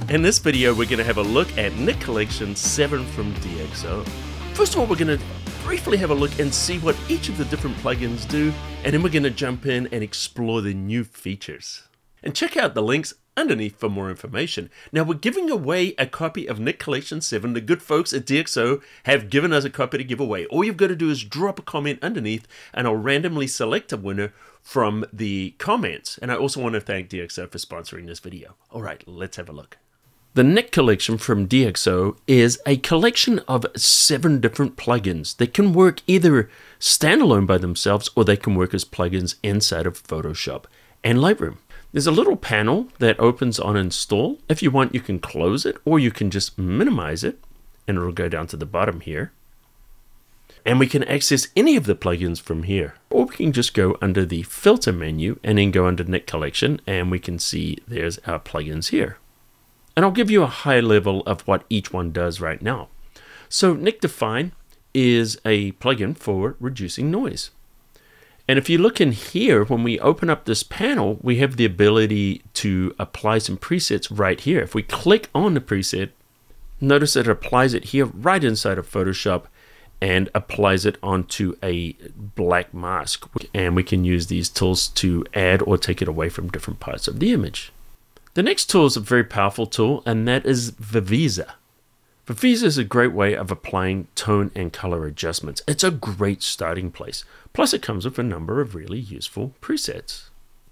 In this video, we're going to have a look at Nik Collection 7 from DxO. First of all, we're going to briefly have a look and see what each of the different plugins do, and then we're going to jump in and explore the new features. And check out the links underneath for more information. Now, we're giving away a copy of Nik Collection 7. The good folks at DxO have given us a copy to give away. All you've got to do is drop a comment underneath, and I'll randomly select a winner from the comments. And I also want to thank DxO for sponsoring this video. All right, let's have a look. The Nik Collection from DxO is a collection of 7 different plugins that can work either standalone by themselves or they can work as plugins inside of Photoshop and Lightroom. There's a little panel that opens on install. If you want, you can close it or you can just minimize it and it'll go down to the bottom here. And we can access any of the plugins from here. Or we can just go under the filter menu and then go under Nik Collection and we can see there's our plugins here. And I'll give you a high level of what each one does right now. So Nik Define is a plugin for reducing noise. And if you look in here, when we open up this panel, we have the ability to apply some presets right here. If we click on the preset, notice that it applies it here right inside of Photoshop and applies it onto a black mask. And we can use these tools to add or take it away from different parts of the image. The next tool is a very powerful tool, and that is Viveza. Viveza is a great way of applying tone and color adjustments. It's a great starting place. Plus it comes with a number of really useful presets.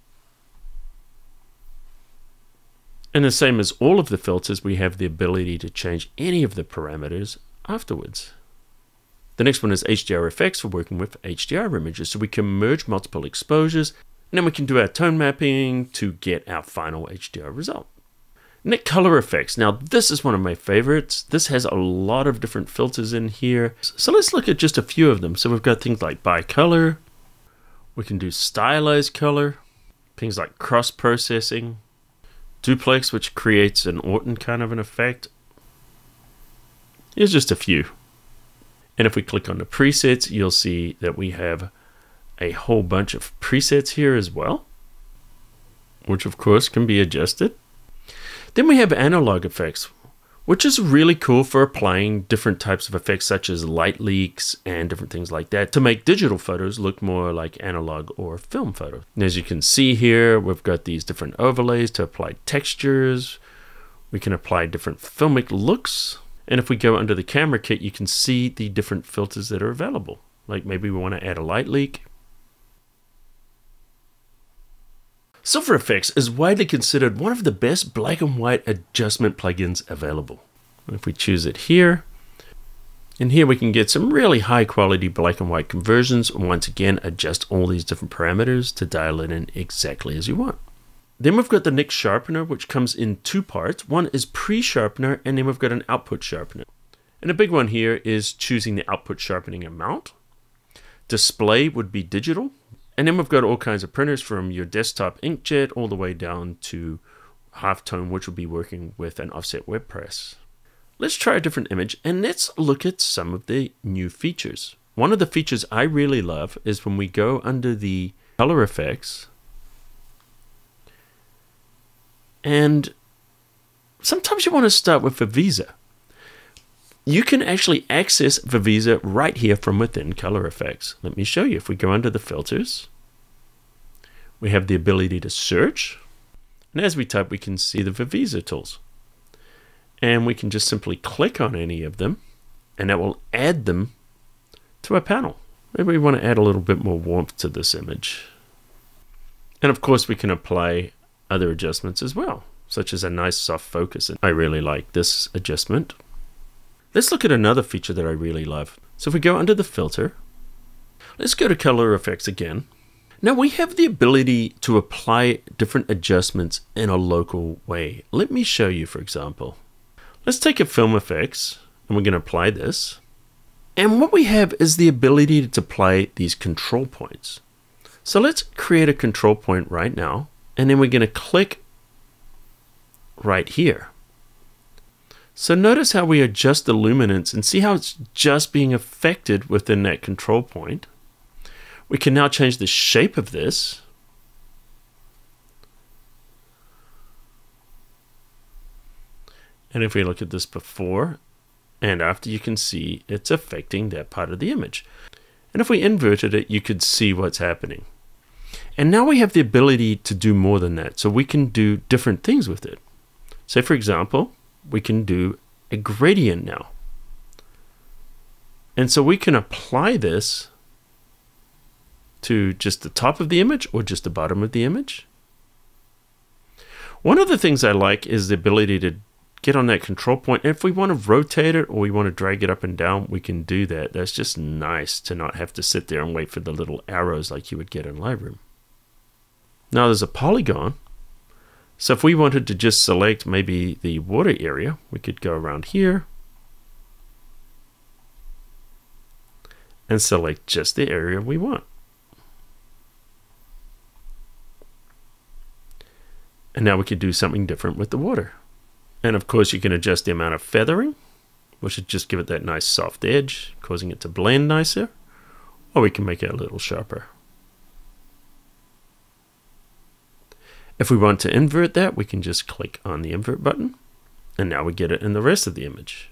And the same as all of the filters, we have the ability to change any of the parameters afterwards. The next one is HDR effects for working with HDR images. So we can merge multiple exposures, and then we can do our tone mapping to get our final HDR result. Nik Color Effects. Now this is one of my favorites. This has a lot of different filters in here. So let's look at just a few of them. So we've got things like bicolor. We can do stylized color. Things like cross processing. Duplex, which creates an Orton kind of an effect. Here's just a few. And if we click on the presets, you'll see that we have a whole bunch of presets here as well, which of course can be adjusted. Then we have analog effects, which is really cool for applying different types of effects such as light leaks and different things like that to make digital photos look more like analog or film photos. And as you can see here, we've got these different overlays to apply textures. We can apply different filmic looks. And if we go under the camera kit, you can see the different filters that are available. Like maybe we want to add a light leak. Silver Effects is widely considered one of the best black and white adjustment plugins available. If we choose it here, and here we can get some really high quality black and white conversions, and once again adjust all these different parameters to dial it in exactly as you want. Then we've got the Nik Sharpener, which comes in 2 parts. One is pre-sharpener, and then we've got an output sharpener. And a big one here is choosing the output sharpening amount. Display would be digital. And then we've got all kinds of printers from your desktop inkjet all the way down to halftone, which will be working with an offset web press. Let's try a different image and let's look at some of the new features. One of the features I really love is when we go under the color effects, and sometimes you want to start with Viveza. You can actually access Viveza right here from within Color Effects. Let me show you. If we go under the filters, we have the ability to search. And as we type, we can see the Viveza tools. And we can just simply click on any of them, and that will add them to a panel. Maybe we want to add a little bit more warmth to this image. And of course, we can apply other adjustments as well, such as a nice soft focus. And I really like this adjustment. Let's look at another feature that I really love. So if we go under the filter, let's go to Color Effects again. Now we have the ability to apply different adjustments in a local way. Let me show you, for example. Let's take a film effects and we're going to apply this. And what we have is the ability to apply these control points. So let's create a control point right now. And then we're going to click right here. So notice how we adjust the luminance and see how it's just being affected within that control point. We can now change the shape of this. And if we look at this before and after, you can see it's affecting that part of the image. And if we inverted it, you could see what's happening. And now we have the ability to do more than that. So we can do different things with it. So for example, we can do a gradient now. And so we can apply this to just the top of the image or just the bottom of the image. One of the things I like is the ability to get on that control point. If we want to rotate it or we want to drag it up and down, we can do that. That's just nice to not have to sit there and wait for the little arrows like you would get in Lightroom. Now there's a polygon. So if we wanted to just select maybe the water area, we could go around here and select just the area we want. And now we could do something different with the water. And of course you can adjust the amount of feathering, which should just give it that nice soft edge, causing it to blend nicer. Or we can make it a little sharper. If we want to invert that, we can just click on the invert button. And now we get it in the rest of the image.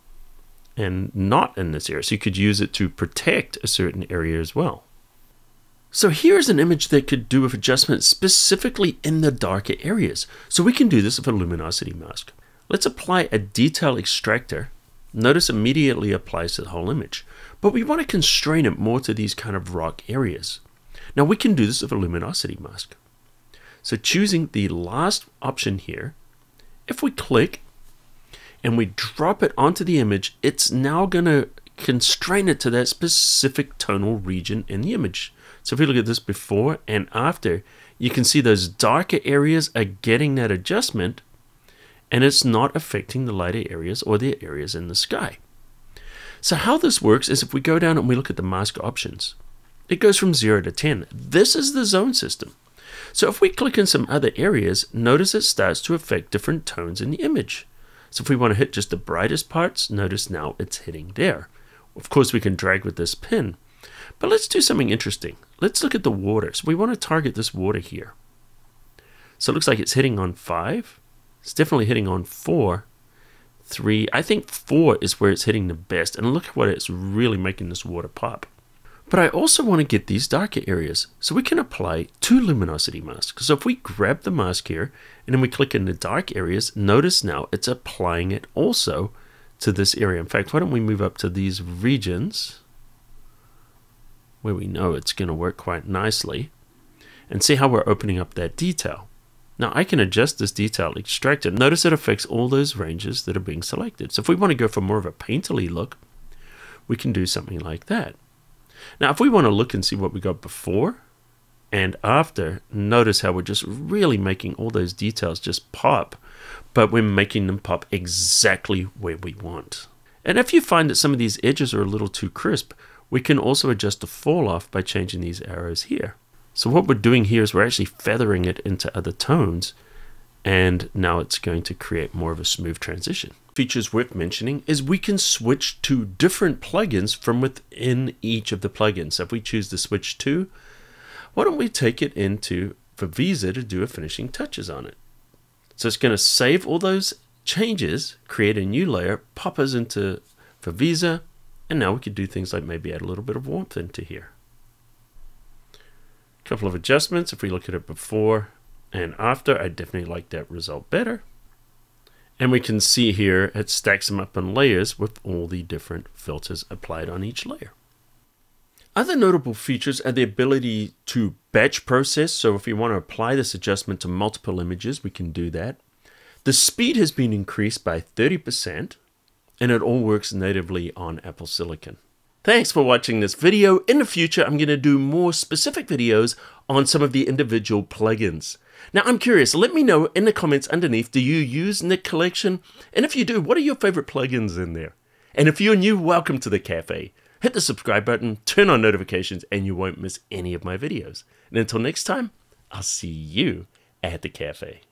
And not in this area. So you could use it to protect a certain area as well. So here's an image that could do with adjustments specifically in the darker areas. So we can do this with a luminosity mask. Let's apply a detail extractor. Notice immediately applies to the whole image. But we want to constrain it more to these kind of rock areas. Now we can do this with a luminosity mask. So choosing the last option here, if we click and we drop it onto the image, it's now going to constrain it to that specific tonal region in the image. So if we look at this before and after, you can see those darker areas are getting that adjustment and it's not affecting the lighter areas or the areas in the sky. So how this works is if we go down and we look at the mask options, it goes from 0 to 10. This is the zone system. So if we click in some other areas, notice it starts to affect different tones in the image. So if we want to hit just the brightest parts, notice now it's hitting there. Of course, we can drag with this pin. But let's do something interesting. Let's look at the water. So we want to target this water here. So it looks like it's hitting on 5. It's definitely hitting on 4, 3. I think 4 is where it's hitting the best. And look at what it's really making this water pop. But I also want to get these darker areas. So we can apply 2 luminosity masks. So if we grab the mask here and then we click in the dark areas, notice now it's applying it also to this area. In fact, why don't we move up to these regions where we know it's going to work quite nicely and see how we're opening up that detail. Now I can adjust this detail extractor. Notice it affects all those ranges that are being selected. So if we want to go for more of a painterly look, we can do something like that. Now if we want to look and see what we got before and after, notice how we're just really making all those details just pop, but we're making them pop exactly where we want. And if you find that some of these edges are a little too crisp, we can also adjust the fall off by changing these arrows here. So what we're doing here is we're actually feathering it into other tones, and now it's going to create more of a smooth transition. Features worth mentioning is we can switch to different plugins from within each of the plugins. So if we choose to switch to, why don't we take it into Visa to do a finishing touches on it. So it's going to save all those changes, create a new layer, pop us into Visa, and now we could do things like maybe add a little bit of warmth into here. A couple of adjustments. If we look at it before and after, I definitely like that result better. And we can see here it stacks them up in layers with all the different filters applied on each layer. Other notable features are the ability to batch process. So if we want to apply this adjustment to multiple images, we can do that. The speed has been increased by 30%, and it all works natively on Apple Silicon. Thanks for watching this video. In the future, I'm going to do more specific videos on some of the individual plugins. Now, I'm curious, let me know in the comments underneath, do you use Nik Collection? And if you do, what are your favorite plugins in there? And if you're new, welcome to the cafe. Hit the subscribe button, turn on notifications, and you won't miss any of my videos. And until next time, I'll see you at the cafe.